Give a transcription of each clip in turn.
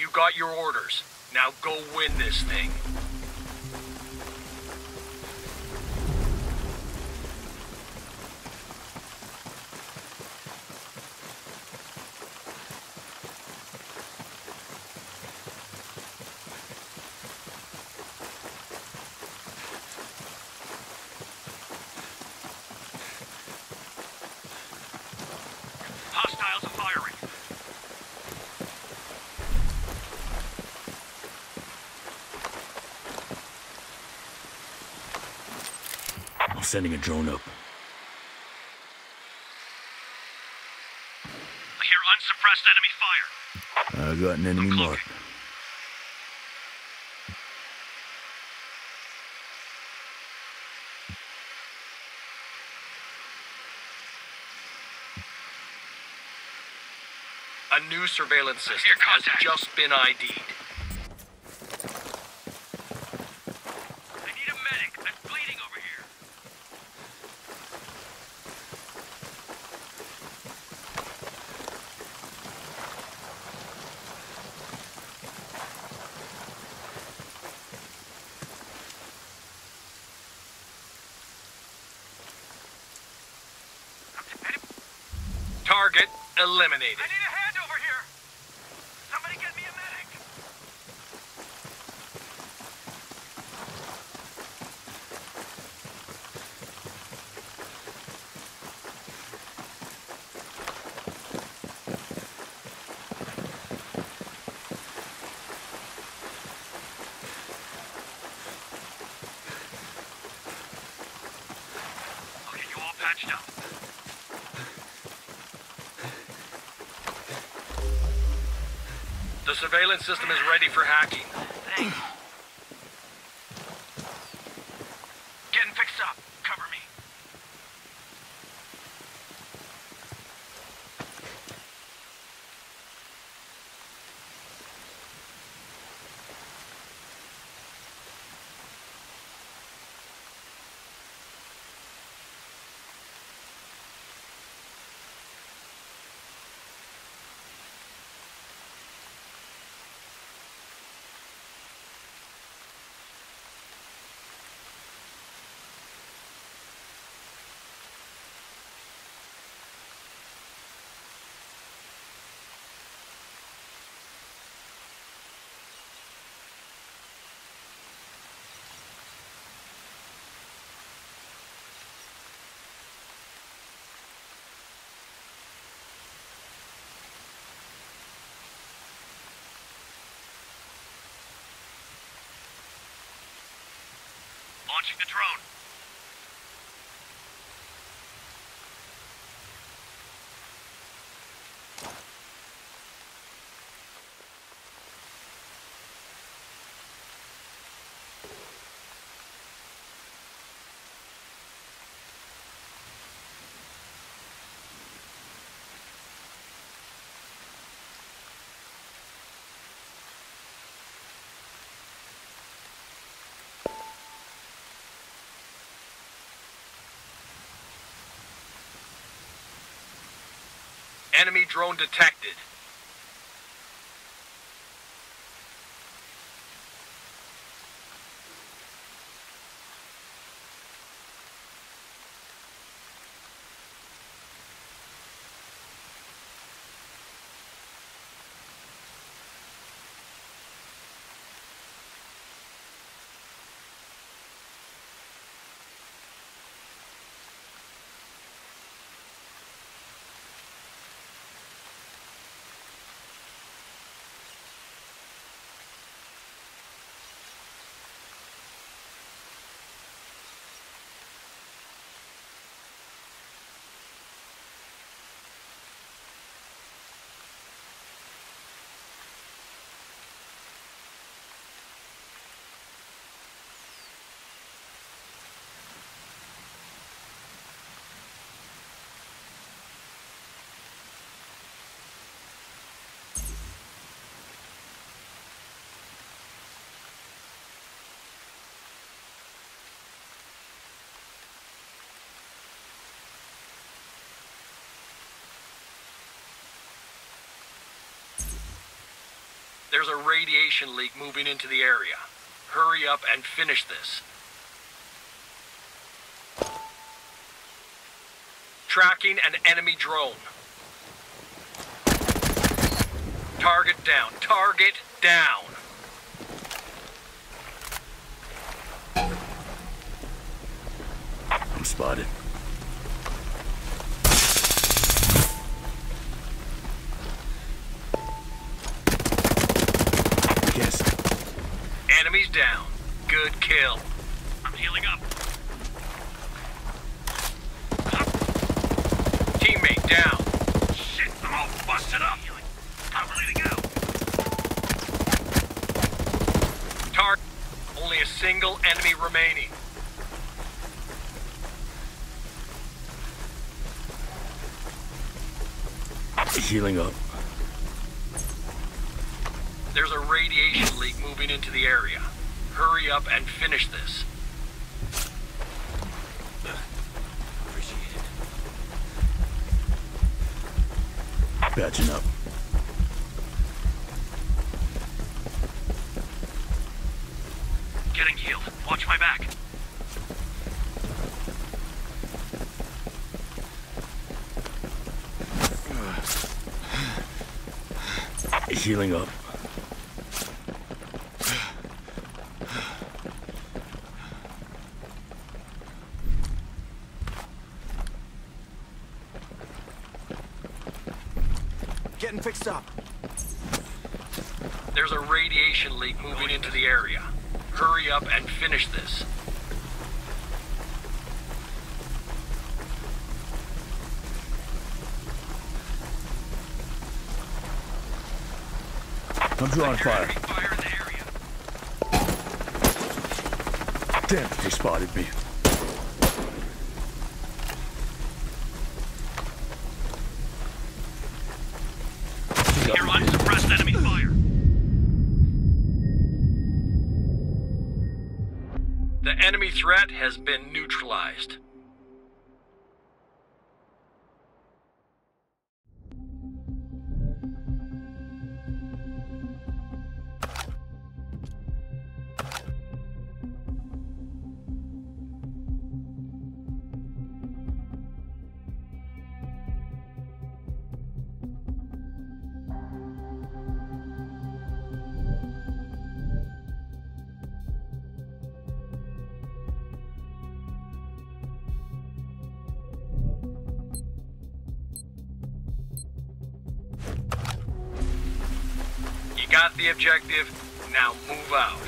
You got your orders. Now go win this thing. Hostiles are firing. I'm sending a drone up. I hear unsuppressed enemy fire. I got an enemy mark. A new surveillance system has just been ID'd. I need a medic. I'm bleeding over here. Target eliminated. I need a hand over here. Somebody get me a medic. I'll get you all patched up. The surveillance system is ready for hacking. Thanks. Getting fixed up. Cover me. Launching the drone. Enemy drone detected. There's a radiation leak moving into the area. Hurry up and finish this. Tracking an enemy drone. Target down. Target down. I'm spotted. Yes. Enemies down. Good kill. I'm healing up. Teammate down. Shit, I'm all busted up. I'm ready to go. Target. Only a single enemy remaining. Healing up. There's a radiation leak moving into the area. Hurry up and finish this. Appreciate it. Patching up. Getting healed. Watch my back. Healing up. Getting fixed up. There's a radiation leak moving into the area. Hurry up and finish this. I'm drawing fire. Enemy fire in the area. Damn it, they spotted me. Hear unsuppressed enemy fire. The enemy threat has been neutralized. You got the objective, now move out.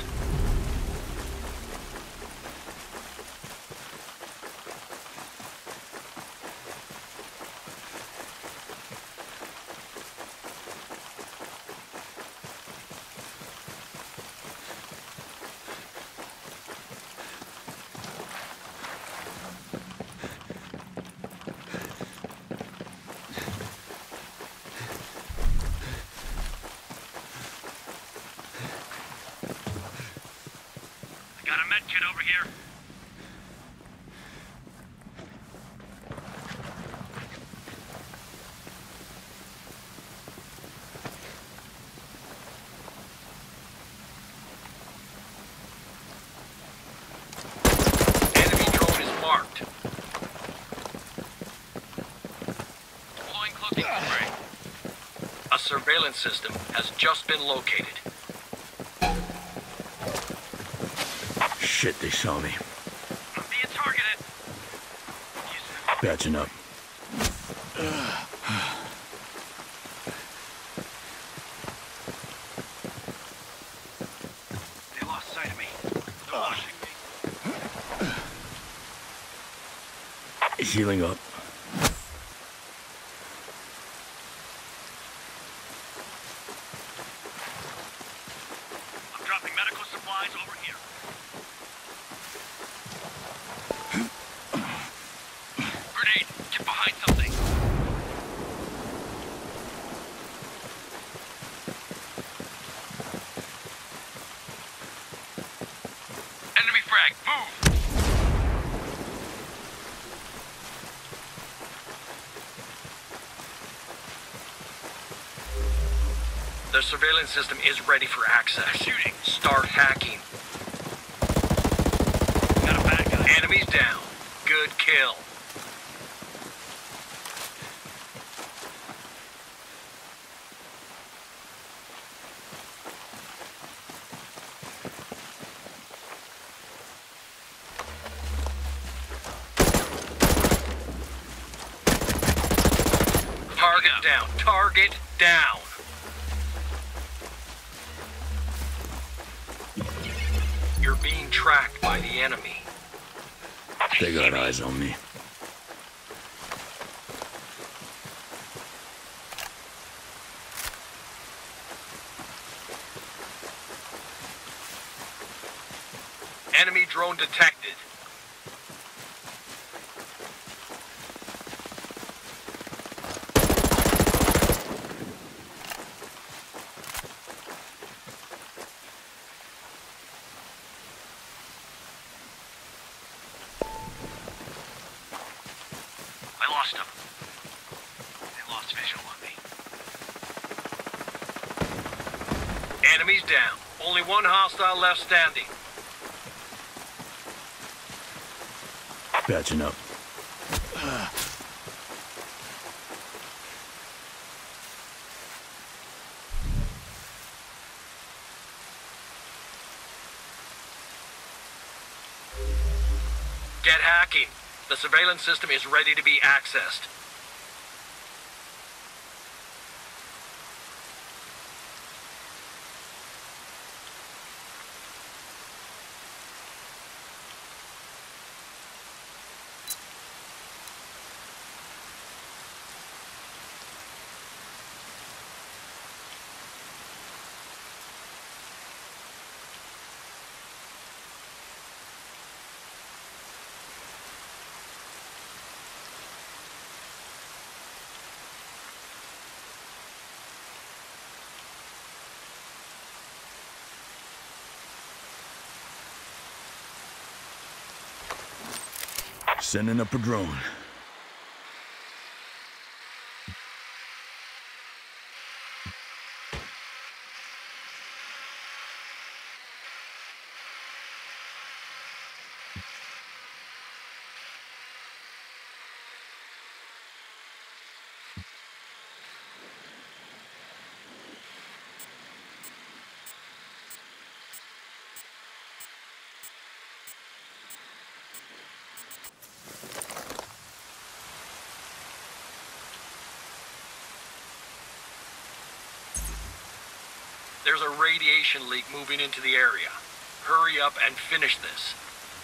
Got a med kit over here. Enemy drone is marked. Deploying cloaking spray. A surveillance system has just been located. Shit, they saw me. I'm being targeted. Patching up. They lost sight of me. They're watching me. Healing up. I'm dropping medical supplies over here. Grenade! Get behind something! Enemy frag! Move! The surveillance system is ready for access. Shooting. Start hacking. Got a bad guy. Enemies down. Good kill. Target down. Target down. You're being tracked by the enemy. They got eyes on me. Enemy drone detected. I lost him. They lost visual on me. Enemies down. Only one hostile left standing. Patching up. Get hacking. The surveillance system is ready to be accessed. Sending up a drone. There's a radiation leak moving into the area. Hurry up and finish this.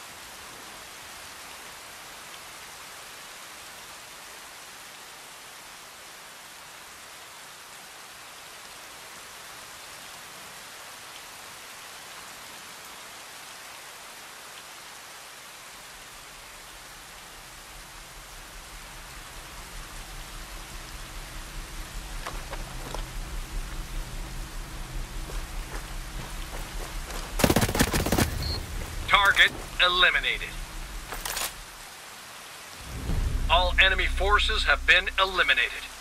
Target eliminated. All enemy forces have been eliminated.